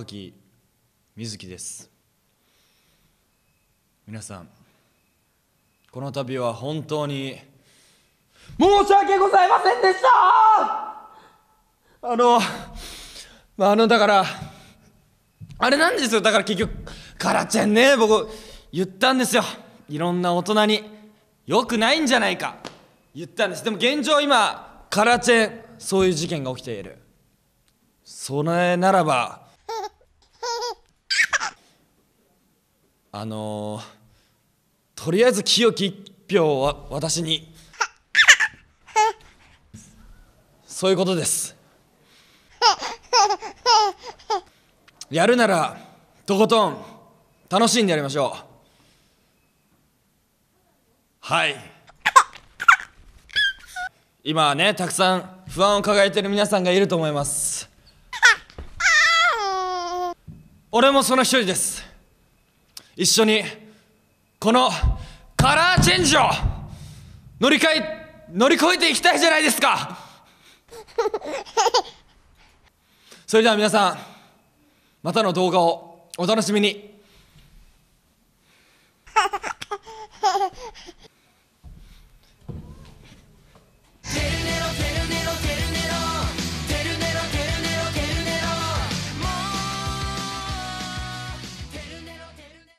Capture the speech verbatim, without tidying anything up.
垣瑞希です。皆さん、この度は本当に申し訳ございませんでした。あの、まあ、あのだからあれなんですよ。だから結局カラちゃんね、僕言ったんですよ。いろんな大人に良くないんじゃないか言ったんです。でも現状今カラチェンそういう事件が起きている。それならばあのー、とりあえず清き一票を私にそういうことです。やるならとことん楽しんでやりましょう。はい、今はねたくさん不安を抱えている皆さんがいると思います。俺もその一人です。一緒にこのカラーチェンジを乗り換え乗り越えていきたいじゃないですか。それでは皆さん、またの動画をお楽しみに。